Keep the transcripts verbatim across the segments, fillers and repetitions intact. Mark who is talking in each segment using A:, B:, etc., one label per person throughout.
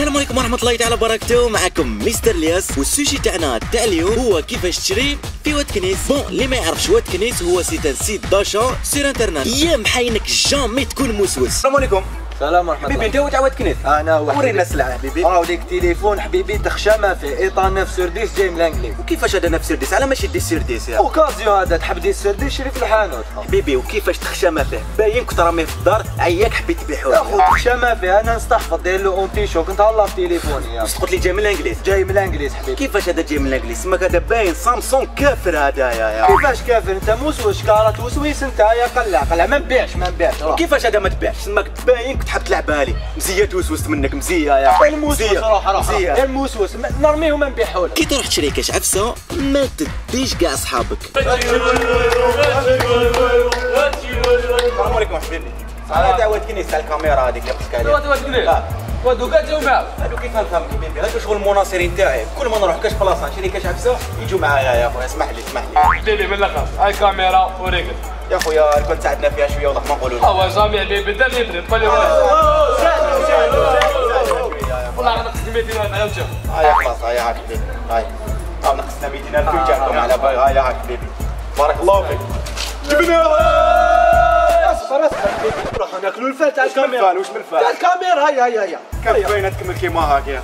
A: السلام عليكم ورحمة الله تعالى وبركاته. معكم مستر الياس، والسوجي تاعنا تاع اليوم هو كيفاش تشري في واد كنيس. بون اللي ما يعرفش واد كنيس هو سيت ان سيت داشا سير انترنت. يا محاينك جامي تكون موسوس.
B: السلام عليكم. السلام ورحمة الله.
A: حبيبي انت هو تاع واد كنيس؟
B: انا هو.
A: ورينا السلعة حبيبي.
B: اه وليك تليفون حبيبي تخشى ما فيه ايطان نفس سرديس جاي من الانجليز.
A: وكيفاش هذا نفس سرديس؟ على ماشي دي سرديس يا
B: اوكازيو هذا تحب دي سرديس شري في الحانوت
A: حبيبي. وكيفاش تخشى ما فيه؟ باين كنت راميه في الدار عياك حبيت تبيعوه.
B: يا اخو تخشى ما فيه انا نستحفظ داير له اونتي شوك نتهلا في تليفوني يا.
A: واش قلت لي جاي من الانجليز؟
B: جاي من الانجليز حبيبي.
A: كيفاش هذا جاي من الانجليز؟ سماك هذا باين سامسونج كافر هذايا يا.
B: كيفاش كافر انت موسوس كارات وسويس انت يا قلع قلع ما نبيعش ما نبيعش.
A: كيفاش هذا ما تبيعش؟ سماك باين كنت حاب تلعبها لي مزيه توسوست منك مزيه يا.
B: الموسوس روح روح الموسوس نرميه وما نبيعه لك.
A: كي تروح تشري كاش عفسه ما تديش كاع صحابك.
B: السلام عليكم حبيبي.
A: انا تاع واد كنيس تاع الكاميرا هذيك اللي قلت لك عليها.
B: واد كنيس وادو كاع جاو معاه.
A: هادو كيف نفهم حبيبي؟ هادو شغل المناصرين تاعي. كل ما نروح كاش بلاصه نشري كاش عفسه يجوا معايا يا خويا. اسمح لي اسمح لي
C: حبيبي من الاخر هاي كاميرا وريك
A: يا خويا. كنت تساعدنا فيها شويه والله ما نقولوا لك.
C: هو جامي حبيبي دا اللي يدري طلع والله انا نقص مئتين الف على وجهك.
A: هاي خلاص هاي هاك حبيبي. هاي ها نقصنا مئتين الف وجهكم على بالي. هاي هاك حبيبي بارك الله فيك. جبنا
B: اصبر اصبر حبيبي نروح ناكلوا الفال تاع الكاميرا.
A: وش من الفال؟
B: تاع الكاميرا هيا هيا هيا
A: كيف باينه تكمل كيما هاك يا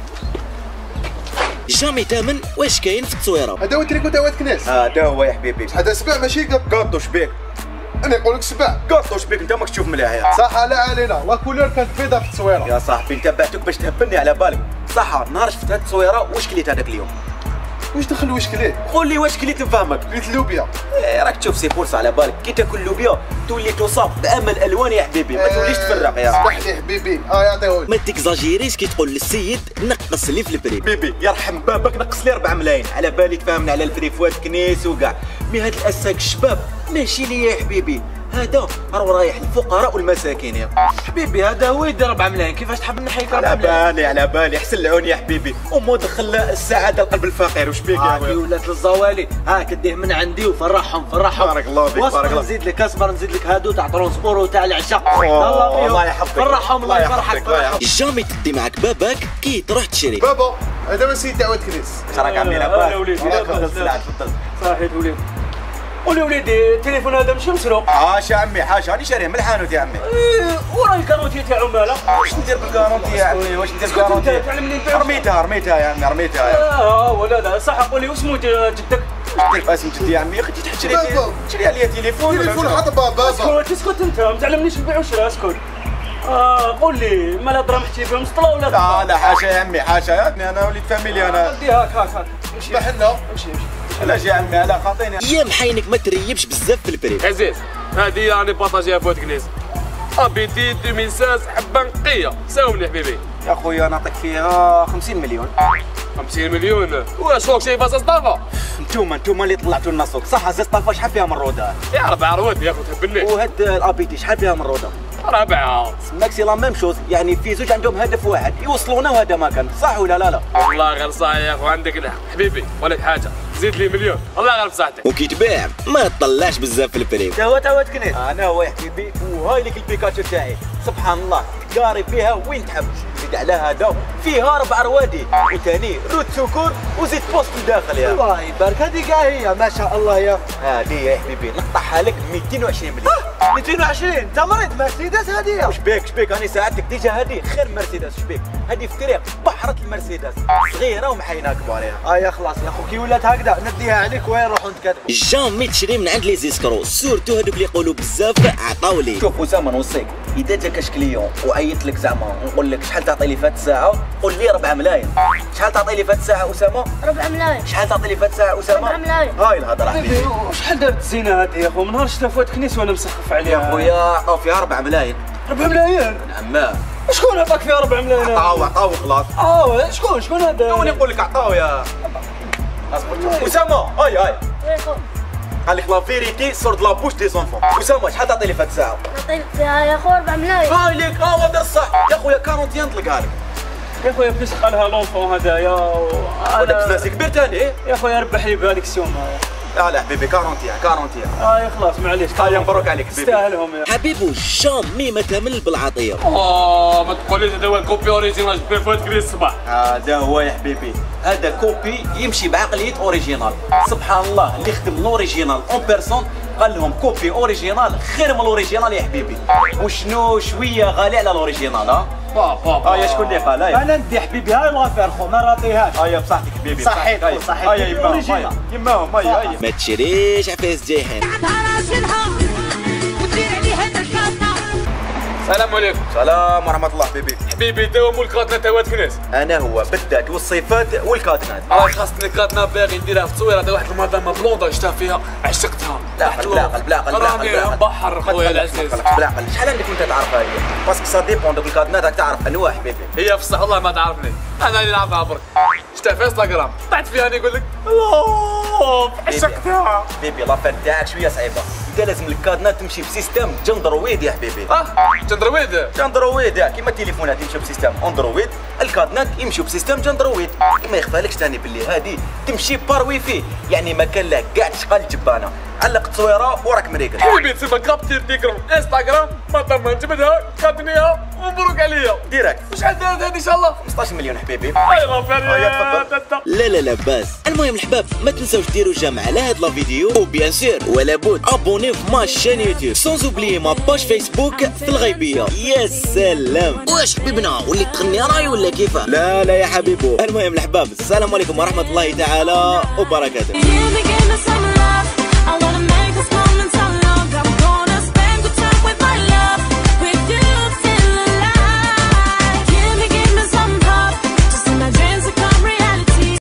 A: جامي تامن. واش كاين في التصويره؟
D: هذا هو تريكو تاع واد كنيس.
A: هذا هو يا حبيبي.
D: هذا سبع ماشي
A: قاطو شبيك.
D: انا نقول لك سبع
A: قاطو شبيك انت ماكش تشوف مليح يا
D: صح. لا علينا لا كولور كانت بيضاء في التصويره
A: يا صاحبي. انت بعتك باش تهبلني على بالك. صح نهار شفت هاد التصويره واش كليت هذاك اليوم؟
D: واش دخل واش كليت؟
A: قول لي واش كليت نفهمك.
D: كليت اللوبيا.
A: إيه راك تشوف سي بورصه على بالك. كي تاكل لوبيا تولي تصاب بامل الوان يا حبيبي. ما توليش تفرق يا
D: اسمح لي حبيبي. اه يعطيهولك.
A: ما تكزاجيريش كي تقول للسيد نقص لي في البري. بيبي يرحم بابك نقص لي أربعة ملايين. على بالي تفاهمنا على البري فوات كنيس وكاع. مي هاد الاساك الشباب ماشي ليا يا حبيبي. هذا راهو رايح للفقراء والمساكين يا
B: حبيبي. هذا هو يدير أربعة ملايين. كيفاش تحب نحيك
A: على بالي على بالي. حسن العون يا حبيبي. امو دخل السعاده لقلب الفقير. وش بيك يا
B: خويا؟ ولات الزوالي هاك ديه من عندي وفرحهم فرحهم.
A: بارك الله فيك بارك الله.
B: نزيد لك اصبر نزيد لك هادو تاع ترونسبور وتاع العشاء.
A: الله الله يحفظك.
B: فرحهم الله يفرحك.
A: جامي تدي معك باباك كي تروح تشري.
D: بابا هذا هو سيد تاع واد كنيس.
A: راك عمي لاباس.
C: وليدي
A: السلعه تفضل.
C: صحيت وليدي. قول لي وليدي التليفون هذا ماشي مسروق.
A: حاشا عمي حاشا راني شاريه من الحانوت يا عمي.
C: ايه وراي الكارونتي تاعو مالا.
A: واش ندير بالكارونتي يا عمي؟ واش ندير بالكارونتي؟
C: تعلمني نبيع.
A: رميتها رميتها يا عمي رميتها يا.
C: اه ولا لا صح. قول لي واسمو جدك؟
A: كيف اسم جدي يا عمي؟ اختي تحب تشري تشري عليا تليفون.
D: تليفون حطبه بابا.
C: اسكت اسكت انت ما تعلمنيش نبيع وشرا. اسكت. اه قول لي مالا درمحتي بهم سطله ولا
A: لا لا حاشا يا عمي حاشا يا ابني. انا وليد فاميلي انا.
C: ودي هاك هاك هاك. امشي
D: حنا
C: امشي امشي.
A: علاش يا عمي؟ لا خاطيني يا محينك ما تريبش بزاف في البري.
C: عزيز هذه راني بارطاجيها في واد كنيس. ابيتي ألفين وستة حبه نقيه. ساومني حبيبي.
A: يا خويا نعطيك فيها خمسين مليون.
C: خمسين مليون؟ واش فوق شي باص صدافه؟
A: انتوما انتوما اللي طلعتوا لنا السوق. صح زيطافا شحال فيها من روده؟
C: يا اربع رواد يا اخو تهبلني.
A: وهاد الابيتي شحال فيها من روده؟
C: ربعه.
A: ماكسي لا ميم شوز. يعني في زوج عندهم هدف واحد يوصلونا وهذا ما كان. صح ولا لا لا؟
C: والله غير صح يا اخو عندك الحق حبيبي. ولك حاجه زيد لي مليون الله غير بصحتك.
A: وكي تبيع ما تطلعش بزاف في البري.
B: تا هو تا واد كنيس.
A: انا هو يا حبيبي. وهاي لك البيكاتشو تاعي سبحان الله تقاري فيها وين تحب. زيد على هذا فيها ربع روادي وثاني روت سكور وزيد بوست الداخل يا
B: الله يبارك. هذه كاع هي ما شاء الله يا.
A: هذه يا حبيبي نقطعها لك مئتين وعشرين مليون.
B: مئتين وعشرين انت مريض مرسيدس هذه.
A: واش بيك شبيك راني ساعدتك ديجا. هذه خير مرسيدس. شبيك هذه في طريق بحرة المرسيدس صغيره ومحينه كبار يا.
B: اه يا خلاص يا اخو كي ولات هكذا نديها عليك وين نروحوا نتكاتفوا.
A: جامي تشري من عند لي زيسكرو سورتو هذوك اللي يقولوا بزاف عطاو لي. شوف اسامه نوصيك اذا جا كاش كليون وعيط لك زعما نقول لك شحال تعطي لي فات الساعه قول لي أربعة ملايين. شحال تعطي لي فات الساعه اسامه؟
E: أربعة ملايين.
A: شحال تعطي لي فات الساعه اسامه؟
E: أربعة ملايين.
A: هاي الهضره حبيبي.
C: وشحال دارت الزينه هذه يا اخو؟ من نهار شفتها في واد كنيس وانا مسخف عليها.
A: يا خويا عطاو فيها أربعة ملايين.
C: أربعة ملايين؟
A: نعم.
C: شكون عطاك فيها أربعة ملايين؟
A: عطاو عطاو خلاص.
C: اه شكون شكون هذا؟
A: انا نقول لك عطاو يا اصبر. اسامه هاي هاي
E: وي خو
A: قال لك لا فيريتي سور دو لا بوش دي زونفون. اسامه شحال تعطي لي فات الساعه؟
E: نعطيك فيها يا خو أربعة ملايين.
A: هاي ليك اه هذا الصح يا خويا. أربعين نطلقها لك
C: يا خويا فيسق لها لونفون هذايا.
A: ولا بزاف كبير ثاني.
C: يا خويا ربح لي بهذيك السيوم.
A: لا لا حبيبي أربعين أربعين.
B: اه خلاص معليش.
A: هيا مبروك عليك حبيبي.
B: تستاهلهم يا
A: حبيبو جامي ما كامل بالعطيه.
C: اه ما تقوليش هذا هو الكوبي اوريجينال جبت فوات كريس الصباح.
A: هذا هو يا حبيبي، هذا كوبي يمشي بعقليه اوريجينال. سبحان الله اللي خدم الاوريجينال اون بيرسون قال لهم كوبي اوريجينال خير من الاوريجينال يا حبيبي. وشنو شويه غالي على الاوريجينال. ها اه يا شكون اللي قال؟ هيا
B: انا ندي حبيبي هاي الغفير خو ما راطيهاش.
A: هيا بصحتك حبيبي.
B: صحيت خو صحيت.
A: هيا يما يماهم هيا هيا. ما تشريش عفايس جايحين.
C: السلام عليكم.
A: سلام ورحمه الله حبيبي.
C: حبيبي توا مول كاتنا توات كناس.
A: انا هو بالذات والصفات والكاتنات.
C: اه خاصني كاتنا باغي نديرها في تصويره واحد المدام بلوندا شفتها فيها عشقتها.
A: لا قلب لا قلب لا قلب لا قلب
C: راني بحر خويا العزيز.
A: بلا قلب شحال عندك وانت تعرفها هي؟ باسكو سا ديبون دوك الكاتنات راك تعرف انواع حبيبي.
C: هي في الصح والله ما تعرفني، انا اللي نعرفها برك. شفتها في انستغرام طلعت فيها انا نقول لك الله عشقتها.
A: حبيبي لافير تاعك شويه صعيبه، انت لازم الكادنات تمشي بسيستم جندرويد يا حبيبي.
C: اه جندرويد
A: جندرويد كيما التليفونات يمشيو بسيستم اندرويد، الكادنات يمشيو بسيستم جندرويد. ما يخفالكش ثاني باللي هذه تمشي بار ويفي، يعني ما كان له كاع تشقى الجبانه، علق التصويره وراك مريقل.
C: حبيبي تسمى كابتير ديكرون انستغرام ما تم نجبدها كادنيها ومبروك عليا
A: ديريكت.
C: وشحال دارت هذه ان شاء الله؟
A: خمسطاش مليون حبيبي.
C: اي غفر
A: يا تفضل. لا لا لا باس. المهم الحباب ما تنساوش ديروا جيم على هاد لا فيديو، وبيان سور ولا بد ابوني في ما شين يوتيوب سونز اوبليي ما باج فيسبوك في الغيبيه. يا سلام. واش حبيبنا وليت تغني راي ولا كيفاه؟ لا لا يا حبيبو. المهم الحباب السلام عليكم ورحمه الله تعالى وبركاته.